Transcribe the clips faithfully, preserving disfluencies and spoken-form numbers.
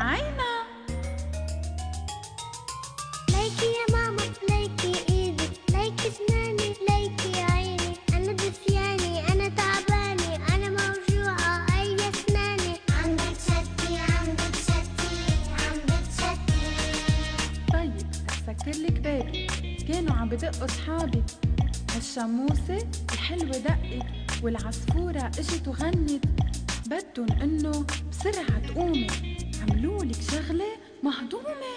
عينا. ليكي يا ماما ليكي ايدي، ليكي اسناني ليكي عيني، انا دفياني انا تعباني انا موجوعة اي اسناني، عم بتشتي عم بتشتي عم بتشتي. طيب سكرلك بابي، كانوا عم بدقوا صحابي، هالشموسة الحلوة دقت والعصفورة اجت وغنت، بدن انه بسرعة تقومي، عملولك شغلة مهضومة.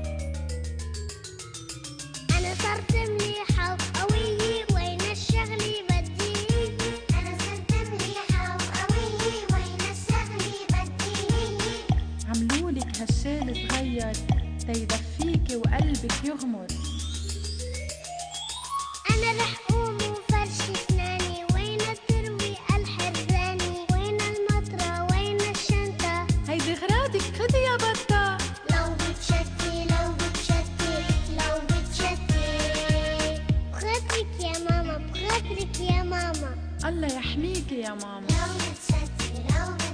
انا صرت مليحة وقوية وين الشغلة بدي هي، انا صرت مليحة وقوية وين الشغلة بدي هي، عملولك هالشال صغير تيدفيكي وقلبك يغمر. انا رح قوم وفرش اسناني، وين التروي الحراني، وين المطرة وين الشنطة، هيدي غراضك خدي يا بطة. لو بتشتي لو بتشتي لو بتشتي، بخاطرك يا ماما بخاطرك يا ماما، الله يحميكي يا ماما. لو بتشتي لو بتشتي